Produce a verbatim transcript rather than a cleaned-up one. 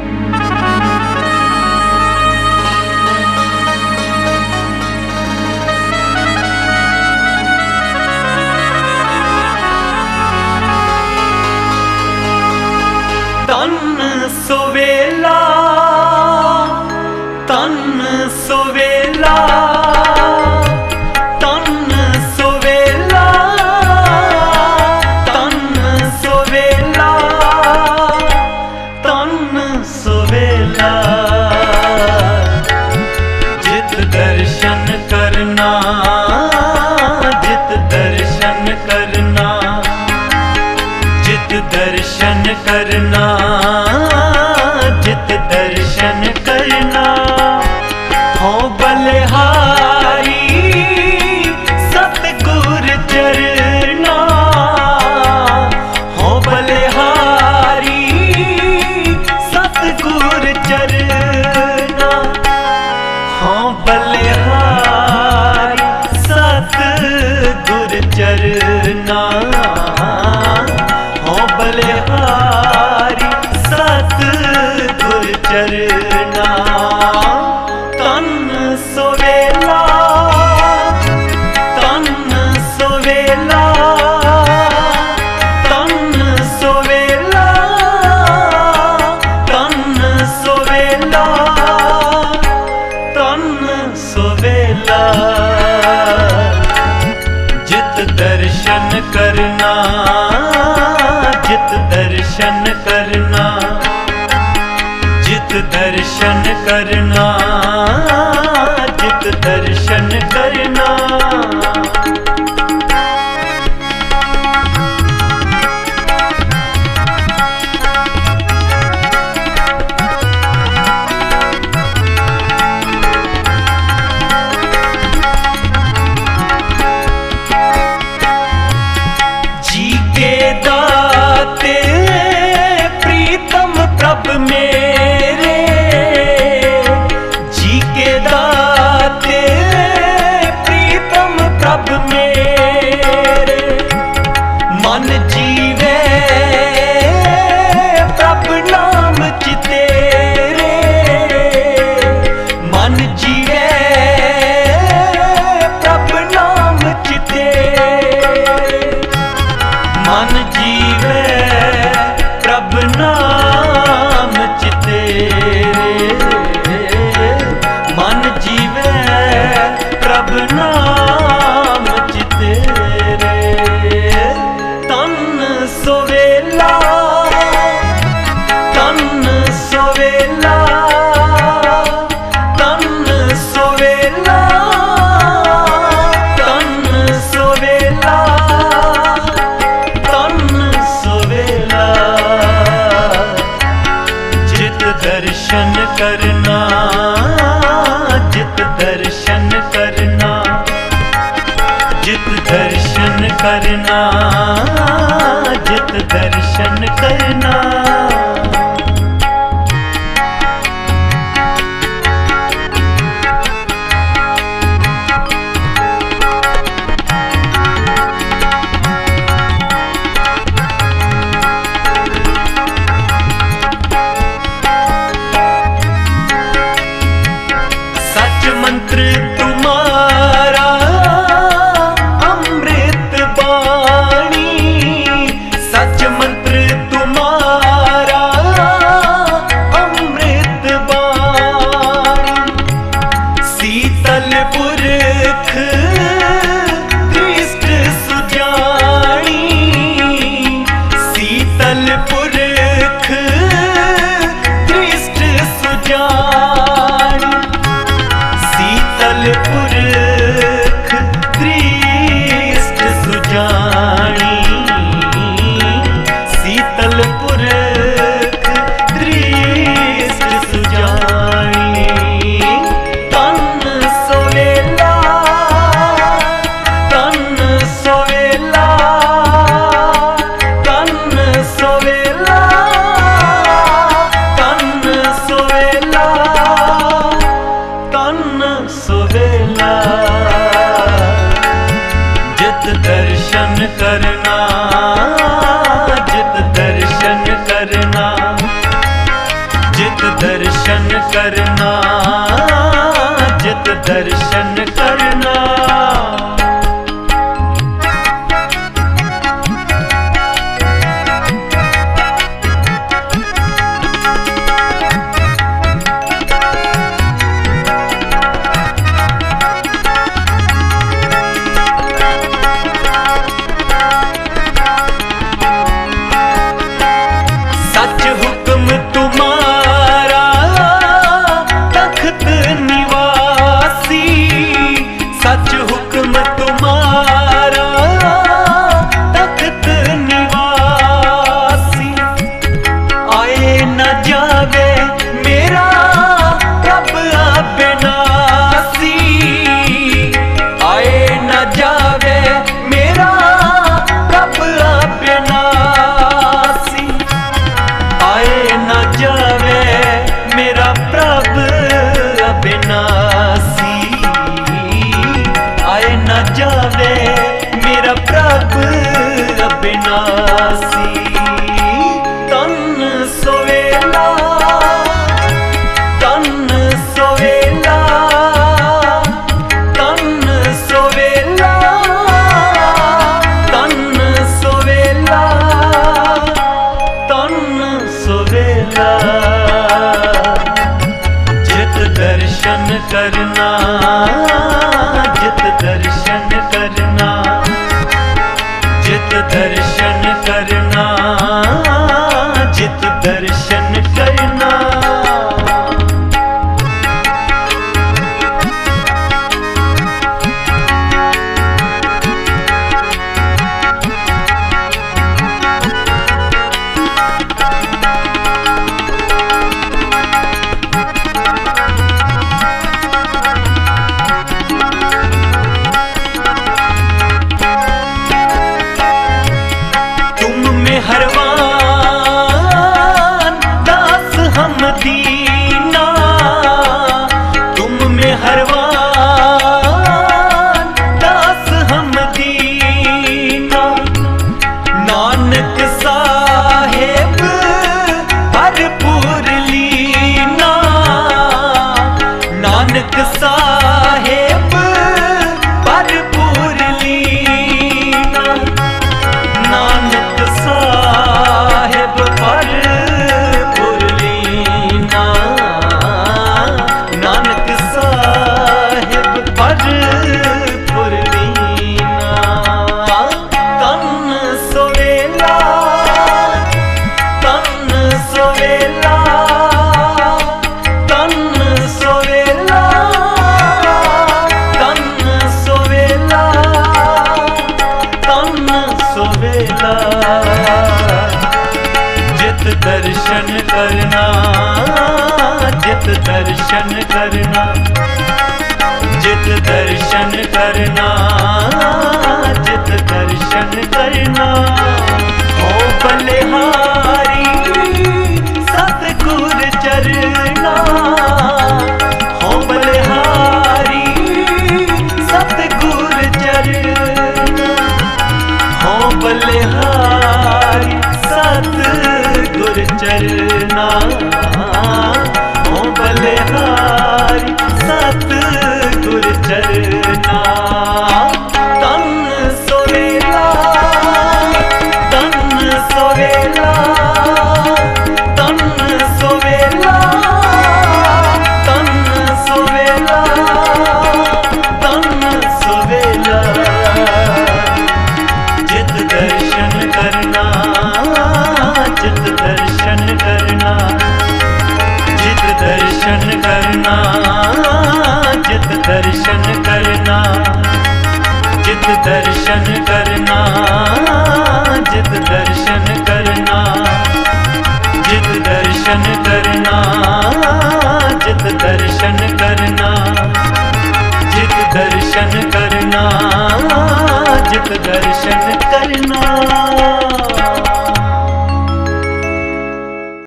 तन सुवेला तन सुवेला तन सुवेला तन सुवेला तन सुवेला जित दर्शन करना जित दर्शन करना जित दर्शन करना जित दर्शन करना हो बलिहारी सतगुर चरना हो बलिहारी सतगुर चरना हो बलिहारी सतगुर चरना हो बलिहारी सतगुर चरना तन सुवेला तन सुवेला तन सुवेला तन सुवेला तन सुवेला जित दर्शन करना जित दर्शन करना जित दर्शन करना जित दर्शन करना जी के दाते प्रीतम प्रभ मेरे जी के दाते प्रीतम प्रभ मेरे मन जीवे प्रभ नाम चितेरे मन जीवे प्रभ नाम चितेरे मन जीवे प्रभ नाम चितेरे मन जीवे प्रभ नाम चितेरे तन सुवेला तन सुवेला तन सुवेला तन सुवेला तन सुवेला जित दर्शन करना जित दर्शन करना जित दर्शन करना जित दर्शन करना मंत्र तुम्हारा अमृत बाणी सच मंत्र तुम्हारा दर्शन करना। सच हुक्म तुम्हारा तख्त निवासी, सच हुक्म तुम्हारा तख्त निवासी। आए न जावे मेरा रब अविनाशी, आए न जावे मेरा रब अविनाशी, आए न जावे मेरा प्रभ अविनाशी, आए न जावे मेरा प्रभ अविनाशी। तन सोवेला तन सोवेला तन सोवेला तन सोवेला तन सोवेला। जित दर्शन करना जित दर्शन करना जित दर्शन करना जित दर्शन करना। हरवान दास हम दीना, तुम में हरवान दास हम दीना। नानक साहेब भरपूर लीना, नानक साहेब भरपूर लीना। नानक साहेब भरपूर लीना, नानक साहेब भरपूर लीना। तन सोवेला तन सोवेला तन सोवेला तन सोवेला तन सोवेला। जित दर्शन करना जित दर्शन करना जित दर्शन करना जित दर्शन करना। हो बलिहारी सतगुर चरना, हो बलिहारी सतगुर चरना, हो बलिहारी सतगुर चरना, हो बलिहारी सतगुर चरना। तन सोवेला तन सोवेला तन सोवेला तन सोवेला तन सोवेला। जित दर्शन करना जित दर्शन करना जित दर्शन करना जित दर्शन करना जित दर्शन करना जित दर्शन करना जित दर्शन करना जित दर्शन करना जित दर्शन करना जित दर्शन करना।